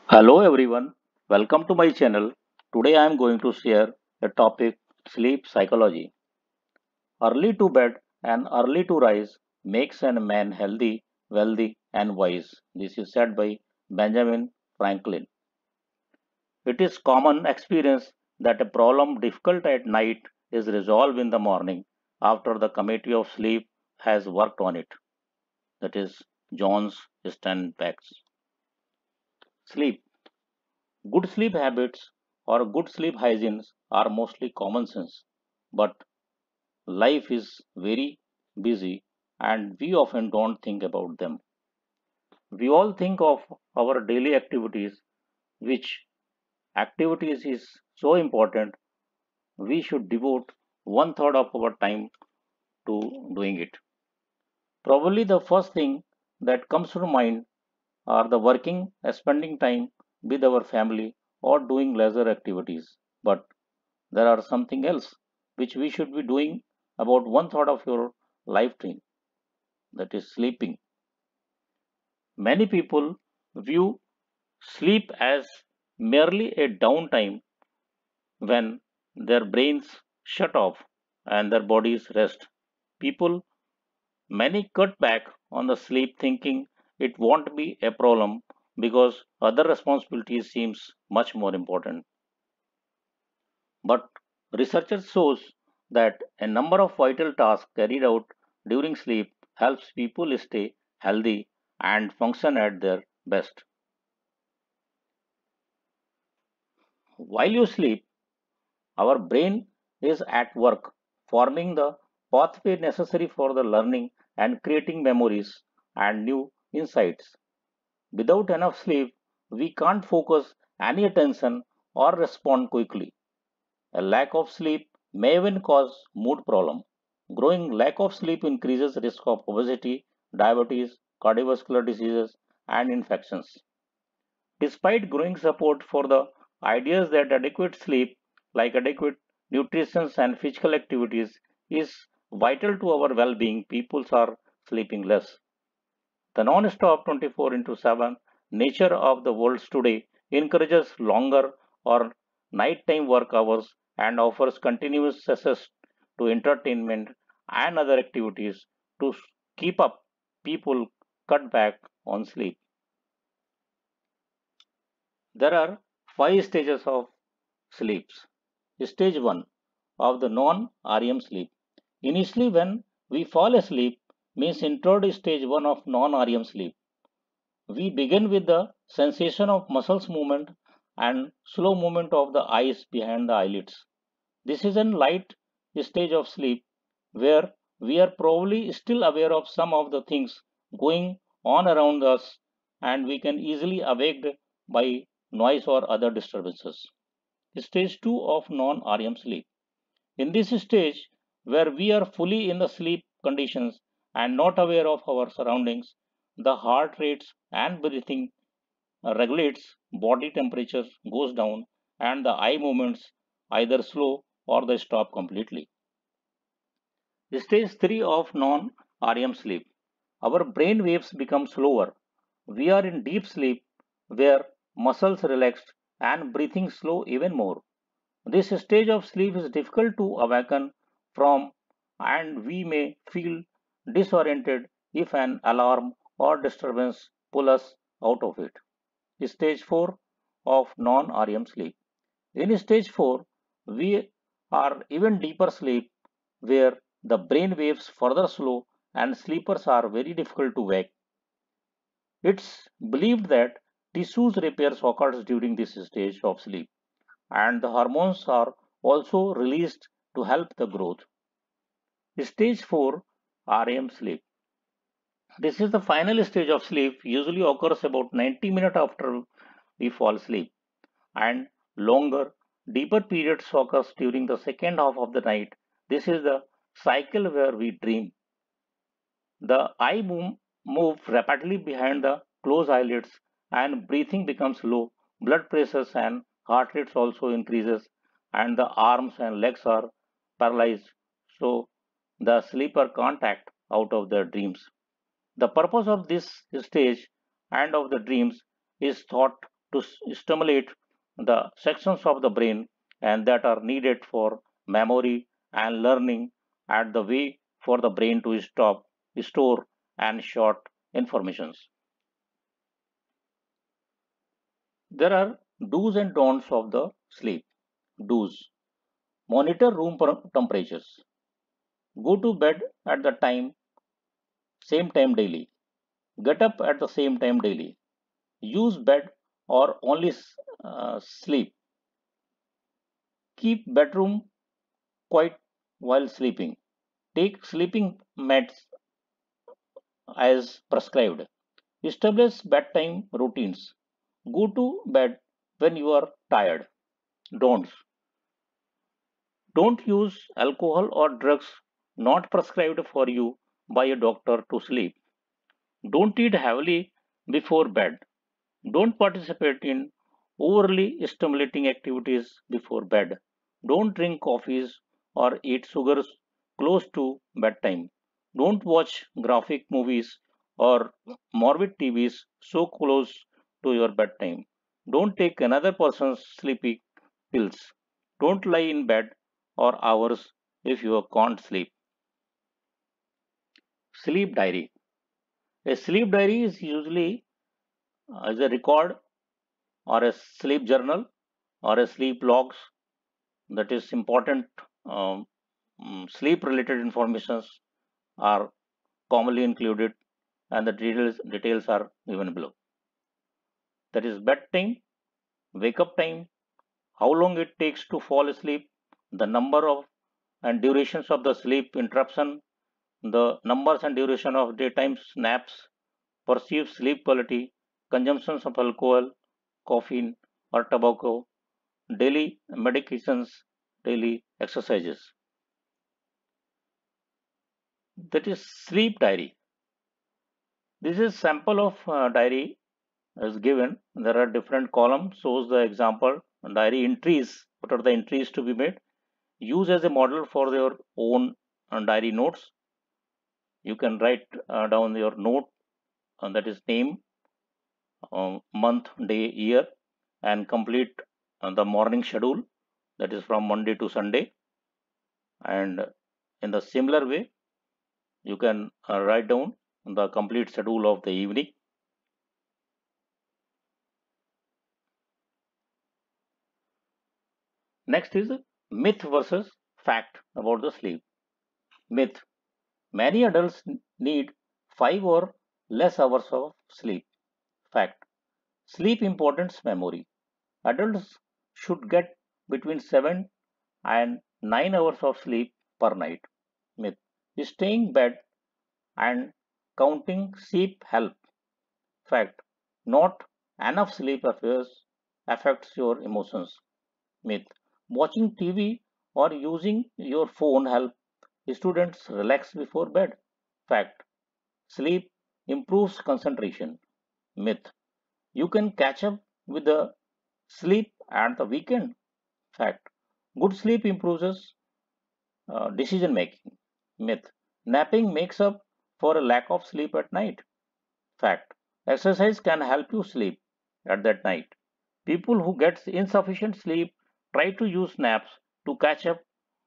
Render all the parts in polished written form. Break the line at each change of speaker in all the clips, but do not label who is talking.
Hello everyone, welcome to my channel. Today I am going to share a topic sleep psychology. Early to bed and early to rise makes a man healthy, wealthy and wise. This is said by Benjamin Franklin. It is common experience that a problem difficult at night is resolved in the morning after the committee of sleep has worked on it. That is John's Steinbeck's. Sleep. Good sleep habits or good sleep hygienes are mostly common sense, but life is very busy and we often don't think about them. We all think of our daily activities, which activities is so important, we should devote one third of our time to doing it. Probably the first thing that comes to mind are the working, spending time with our family or doing leisure activities. But there are something else which we should be doing about one third of your lifetime, that is sleeping. Many people view sleep as merely a downtime when their brains shut off and their bodies rest. People many cut back on the sleep thinking it won't be a problem because other responsibilities seems much more important. But research shows that a number of vital tasks carried out during sleep helps people stay healthy and function at their best. While you sleep, our brain is at work forming the pathway necessary for the learning and creating memories and new insights. Without enough sleep, we can't focus any attention or respond quickly. A lack of sleep may even cause mood problem. Growing lack of sleep increases risk of obesity, diabetes, cardiovascular diseases, and infections. Despite growing support for the ideas that adequate sleep, like adequate nutrition and physical activities, is vital to our well-being, people are sleeping less. The non-stop 24 into 7 nature of the world today encourages longer or nighttime work hours and offers continuous access to entertainment and other activities to keep up. People cut back on sleep. There are five stages of sleeps. Stage 1 of the non-REM sleep. Initially, when we fall asleep, means entered stage 1 of non-REM sleep. We begin with the sensation of muscles movement and slow movement of the eyes behind the eyelids. This is a light stage of sleep where we are probably still aware of some of the things going on around us and we can easily awake by noise or other disturbances. Stage 2 of non-REM sleep. In this stage, where we are fully in the sleep conditions and not aware of our surroundings, the heart rates and breathing regulates, body temperature goes down, and the eye movements either slow or they stop completely. Stage 3 of non-REM sleep. Our brain waves become slower. We are in deep sleep where muscles relaxed and breathing slow even more. This stage of sleep is difficult to awaken from and we may feel disoriented if an alarm or disturbance pull us out of it. Stage 4 of non-REM sleep. In stage 4, we are even deeper sleep where the brain waves further slow and sleepers are very difficult to wake. It's believed that tissues repairs occurs during this stage of sleep and the hormones are also released to help the growth. Stage 4 REM sleep. This is the final stage of sleep, usually occurs about 90 minutes after we fall asleep, and longer, deeper periods occurs during the second half of the night. This is the cycle where we dream. The eye move rapidly behind the closed eyelids and breathing becomes low. Blood pressures and heart rates also increases and the arms and legs are paralyzed. So the sleeper can't act out of their dreams. The purpose of this stage and of the dreams is thought to stimulate the sections of the brain and that are needed for memory and learning at the way for the brain to stop, store and short informations. There are do's and don'ts of the sleep. Do's. Monitor room temperatures. Go to bed at the same time daily. Get up at the same time daily. Use bed or only sleep. Keep bedroom quiet while sleeping. Take sleeping meds as prescribed. Establish bedtime routines. Go to bed when you are tired. Don'ts. Don't use alcohol or drugs not prescribed for you by a doctor to sleep. Don't eat heavily before bed. Don't participate in overly stimulating activities before bed. Don't drink coffees or eat sugars close to bedtime. Don't watch graphic movies or morbid TVs so close to your bedtime. Don't take another person's sleepy pills. Don't lie in bed or hours if you can't sleep. Sleep diary. A sleep diary is usually is a record or a sleep journal or a sleep logs that is important. um, Sleep related informations are commonly included and the details are given below. That is bedtime, wake up time, how long it takes to fall asleep, the number of and durations of the sleep interruption, the numbers and duration of daytime naps, perceived sleep quality, consumptions of alcohol, caffeine or tobacco, daily medications, daily exercises. That is sleep diary. This is sample of diary is given. There are different columns shows the example diary entries. What are the entries to be made? Use as a model for your own diary notes. You can write down your note that is name, month, day, year, and complete the morning schedule that is from Monday to Sunday. And in the similar way, you can write down the complete schedule of the evening. Next is myth versus fact about the sleep. Myth. Many adults need 5 or less hours of sleep. Fact. Sleep importance memory. Adults should get between 7 and 9 hours of sleep per night. Myth. Staying bed and counting sleep help. Fact. Not enough sleep affects your emotions. Myth. Watching TV or using your phone help students relax before bed. Fact. Sleep improves concentration. Myth. You can catch up with the sleep at the weekend. Fact. Good sleep improves decision making. Myth. Napping makes up for a lack of sleep at night. Fact. Exercise can help you sleep at that night. People who get insufficient sleep try to use naps to catch up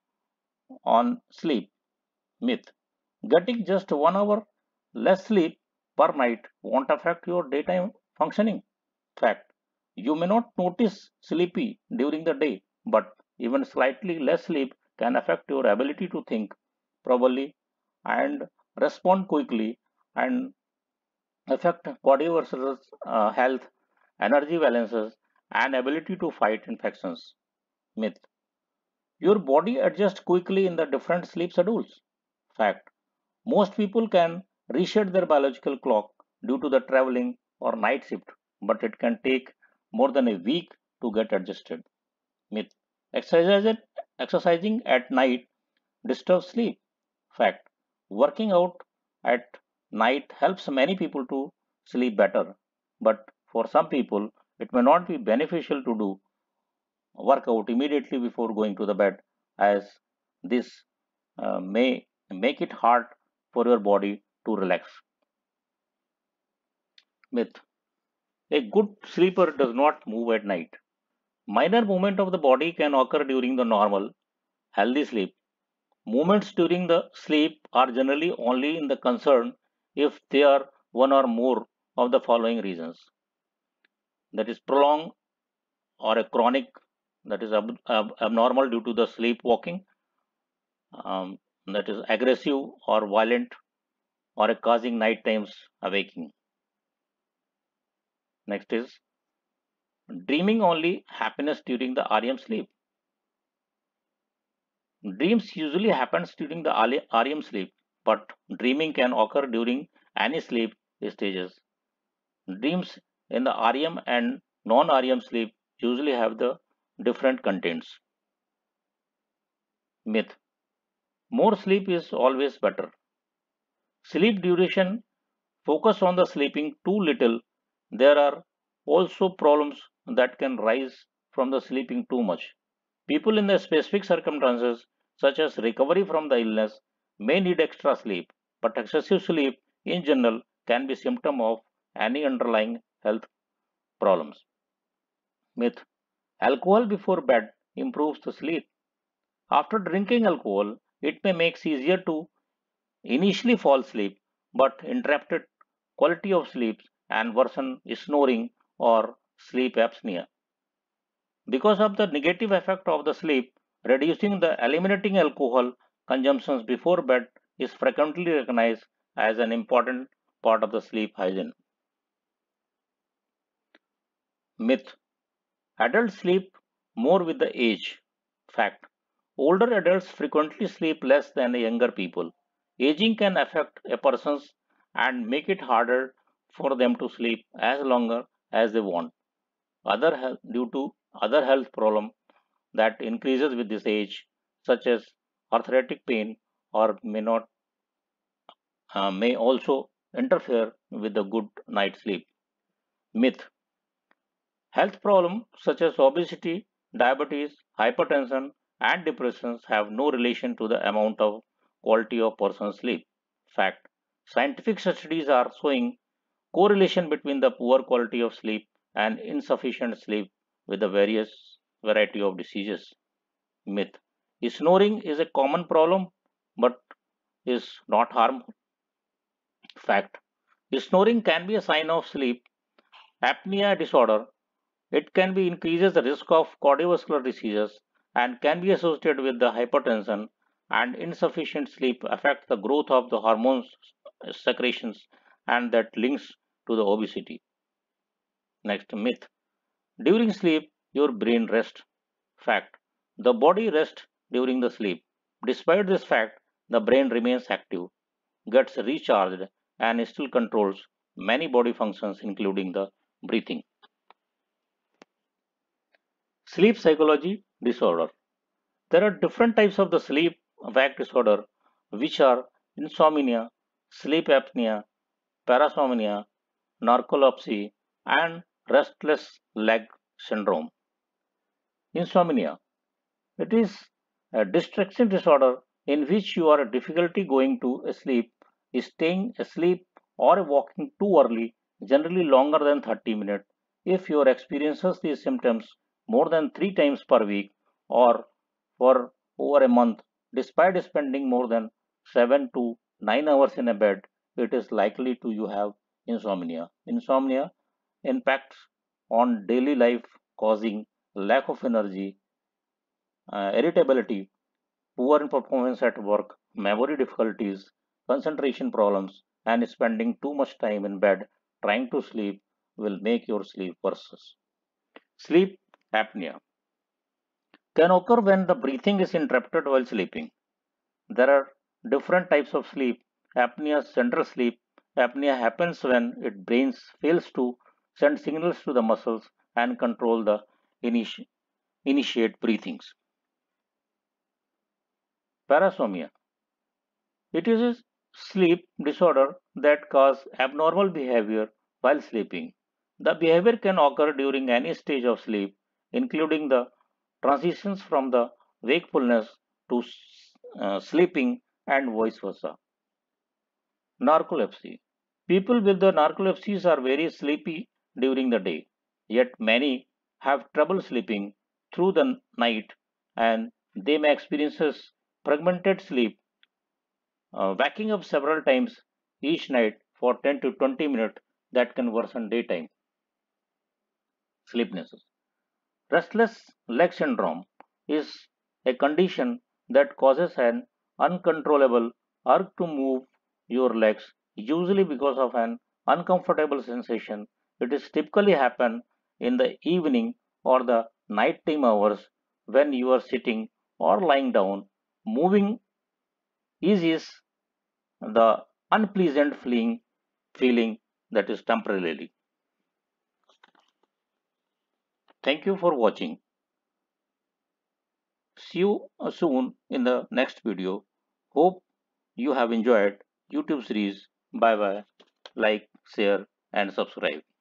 on sleep. Myth. Getting just 1 hour less sleep per night won't affect your daytime functioning. Fact. You may not notice sleepy during the day, but even slightly less sleep can affect your ability to think properly and respond quickly and affect cardiovascular health, energy balances, and ability to fight infections. Myth. Your body adjusts quickly in the different sleep schedules. Fact. Most people can reset their biological clock due to the traveling or night shift, but it can take more than a week to get adjusted. Myth. Exercising, exercising at night disturbs sleep. Fact. Working out at night helps many people to sleep better, but for some people, it may not be beneficial to do workout immediately before going to the bed, as this may make it hard for your body to relax. Myth. A good sleeper does not move at night. Minor movement of the body can occur during the normal, healthy sleep. Movements during the sleep are generally only in the concern if they are one or more of the following reasons. That is prolonged or a chronic, that is abnormal due to the sleepwalking, that is aggressive or violent or a causing night times awaking. Next is dreaming only happiness during the REM sleep. Dreams usually happens during the REM sleep, but dreaming can occur during any sleep stages. Dreams in the REM and non-REM sleep usually have the different contents. Myth. More sleep is always better. Sleep duration focus on the sleeping too little. There are also problems that can rise from the sleeping too much. People in the specific circumstances, such as recovery from the illness, may need extra sleep, but excessive sleep in general can be symptom of any underlying health problems. Myth. Alcohol before bed improves the sleep. After drinking alcohol, it may make easier to initially fall asleep, but interrupted quality of sleep and worsen snoring or sleep apnea. Because of the negative effect of the sleep, reducing the eliminating alcohol consumptions before bed is frequently recognized as an important part of the sleep hygiene. Myth. Adults sleep more with the age. Fact. Older adults frequently sleep less than younger people. Aging can affect a person's and make it harder for them to sleep as longer as they want. Due to other health problem that increases with this age, such as arthritic pain, or may also interfere with the good night sleep. Myth. Health problems such as obesity, diabetes, hypertension, and depression have no relation to the amount of quality of person's sleep. Fact. Scientific studies are showing correlation between the poor quality of sleep and insufficient sleep with the various variety of diseases. Myth. Snoring is a common problem but is not harmful. Fact. Snoring can be a sign of sleep apnea disorder. It can be increases the risk of cardiovascular diseases and can be associated with the hypertension, and insufficient sleep affect the growth of the hormones secretions and that links to the obesity. Next myth. During sleep, your brain rests. Fact. The body rests during the sleep. Despite this fact, the brain remains active, gets recharged, and still controls many body functions, including the breathing. Sleep psychology disorder. There are different types of the sleep wake disorder, which are insomnia, sleep apnea, parasomnia, narcolepsy, and restless leg syndrome. Insomnia. It is a distraction disorder in which you are difficulty going to sleep, staying asleep, or walking too early, generally longer than 30 minutes. If you experiences these symptoms more than 3 times per week or for over a month, despite spending more than 7 to 9 hours in a bed, it is likely to you have insomnia. Insomnia impacts on daily life, causing lack of energy, irritability, poor performance at work, memory difficulties, concentration problems, and spending too much time in bed trying to sleep will make your sleep worse. Sleep apnea can occur when the breathing is interrupted while sleeping. There are different types of sleep apnea. Central sleep apnea happens when its brain fails to send signals to the muscles and control the initiate breathings. Parasomnia. It is a sleep disorder that causes abnormal behavior while sleeping. The behavior can occur during any stage of sleep, including the transitions from the wakefulness to sleeping and vice versa. Narcolepsy. People with the narcolepsies are very sleepy during the day. Yet many have trouble sleeping through the night and they may experience fragmented sleep, waking up several times each night for 10 to 20 minutes that can worsen daytime sleepiness. Restless leg syndrome is a condition that causes an uncontrollable urge to move your legs, usually because of an uncomfortable sensation. It is typically happen in the evening or the nighttime hours when you are sitting or lying down. Moving eases the unpleasant feeling that is temporarily. Thank you for watching. See you soon in the next video. Hope you have enjoyed YouTube series. Bye bye. Like, share and subscribe.